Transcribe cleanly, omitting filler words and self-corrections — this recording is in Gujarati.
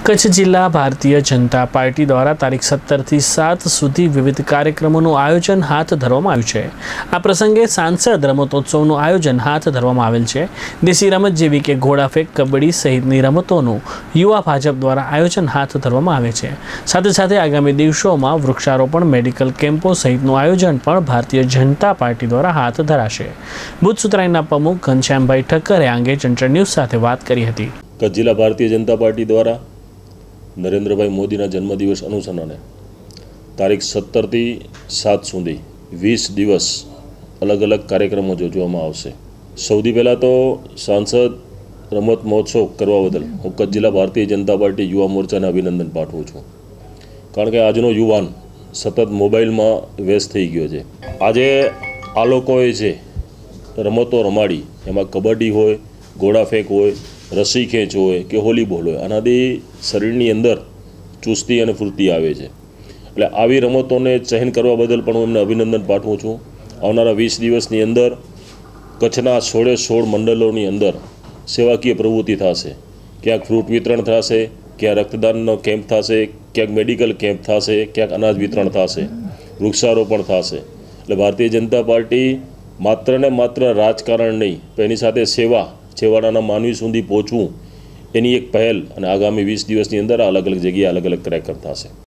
કચ્છ જિલ્લા ભારતીય જનતા પાર્ટી દ્વારા તારીખ 17 થી 7 સુધી વિવિધ કાર્યક્રમોનું આયોજન હાથ ધરવામાં આવ્યું છે। આ પ્રસંગે સાંસદ રમતોત્સવનું આયોજન હાથ ધરવામાં આવેલ છે। દેશી રમત જેવી કે ઘોડાફેંક, કબડ્ડી સહિતની રમતોનું યુવા ભાજપ દ્વારા આયોજન હાથ ધરવામાં આવે છે। સાથે સાથે આગામી દિવસોમાં વૃક્ષારોપણ, મેડિકલ કેમ્પો સહિતનું આયોજન પણ ભારતીય જનતા પાર્ટી દ્વારા હાથ ધરાશે। બુદ્ધ સુતરાઈના પ્રમુખ ઘનશ્યામભાઈ ઠક્કરે આ અંગે જંટર ન્યૂઝ સાથે વાત કરી હતી। કચ્છ જિલ્લા ભારતીય જનતા પાર્ટી દ્વારા નરેન્દ્રભાઈ મોદીના જન્મદિવસ અનુસંધાને તારીખ 17 થી 7 સુધી 20 દિવસ અલગ અલગ કાર્યક્રમો યોજવામાં આવશે। સૌથી પહેલાં તો સાંસદ રમત મહોત્સવ કરવા બદલ હું કચ્છ જિલ્લા ભારતીય જનતા પાર્ટી યુવા મોરચાને અભિનંદન પાઠવું છું, કારણ કે આજનો યુવાન સતત મોબાઈલમાં વ્યસ્ત થઈ ગયો છે। આજે આ લોકોએ છે રમતો રમાડી, એમાં કબડ્ડી હોય, ઘોડાફેંક હોય, રસી ખેંચ હોય કે વોલીબોલ હોય, આનાથી શરીરની અંદર ચુસ્તી અને ફૂર્તિ આવે છે। એટલે આવી રમતોને ચયન કરવા બદલ પણ હું એમને અભિનંદન પાઠવું છું। આવનારા 20 દિવસની અંદર કચ્છના 16 મંડળોની અંદર સેવાકીય પ્રવૃત્તિ થશે। ક્યાંક ફ્રૂટ વિતરણ થશે, ક્યાંક રક્તદાનનો કેમ્પ થશે, ક્યાંક મેડિકલ કેમ્પ થશે, ક્યાંક અનાજ વિતરણ થશે, વૃક્ષારોપણ થશે। એટલે ભારતીય જનતા પાર્ટી માત્ર ને માત્ર રાજકારણ નહીં, પણ એની સાથે સેવા, છેવાડાના માનવી સુધી પહોંચવું, એની એક પહેલ અને આગામી 20 દિવસની અંદર અલગ અલગ જગ્યાએ અલગ અલગ કાર્યક્રમ થશે।